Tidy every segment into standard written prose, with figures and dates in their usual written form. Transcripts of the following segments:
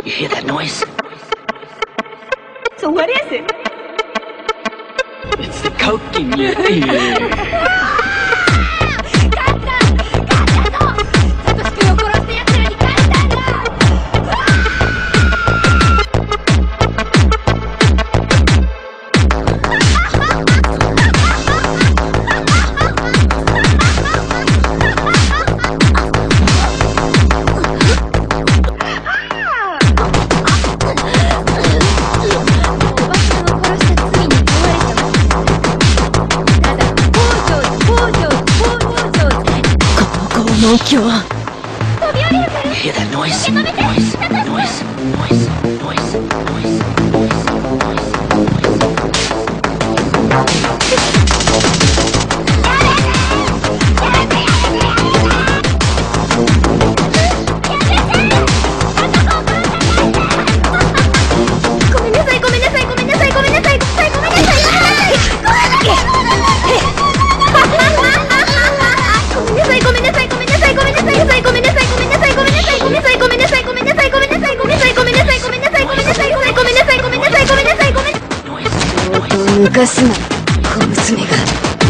You hear that noise? So what is it? It's the coke in your ear. 音響は飛び降りるから。 Hear that noise? 止めて。 Noise? Noise? Noise? Noise? 抜かすな、小娘が。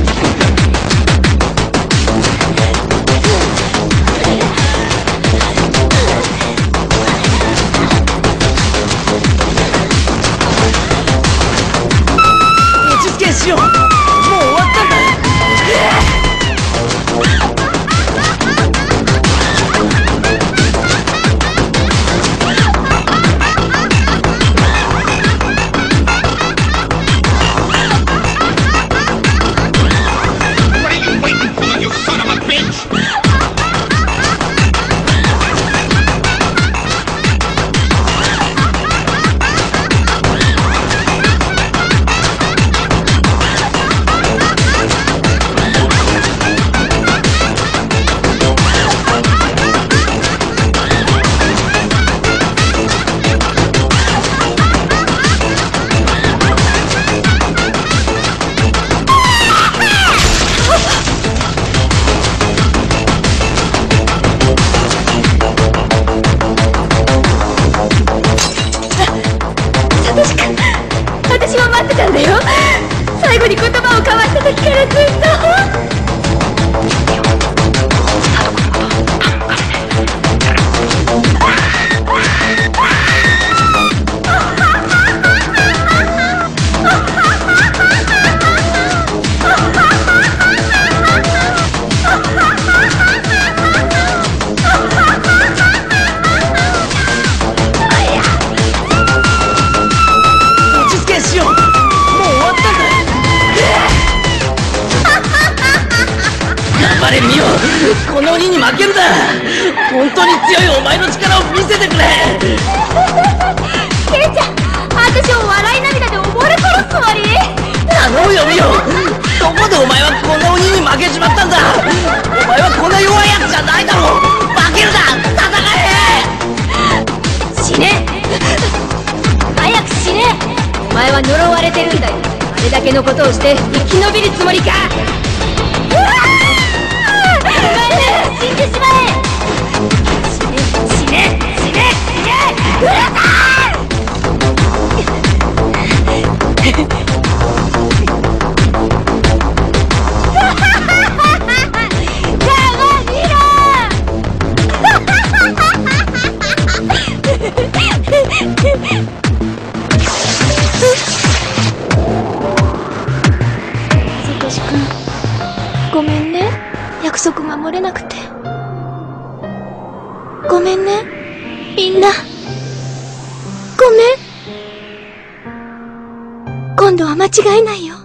落ち着けしよう。もう終わったんだ。 私は待ってたんだよ。最後に言葉を交わした時からずっと。この鬼に負けるな。本当に強いお前の力を見せてくれ。ケイちゃん、私を笑い涙で溺れ殺すつもり？頼むよミオ。どこでお前はこんな鬼に負けちまったんだ。お前はこんな弱いやつじゃないだろう。負けるな、戦え。死ね、早く死ね。お前は呪われてるんだよ。あれだけのことをして生き延びるつもりか。死んでしまえ。死ね、死ね、死ね、死ね。うるさサトシ君、ごめんね、約束守れなくて。ごめんね、みんな。ごめん。今度は間違えないよ。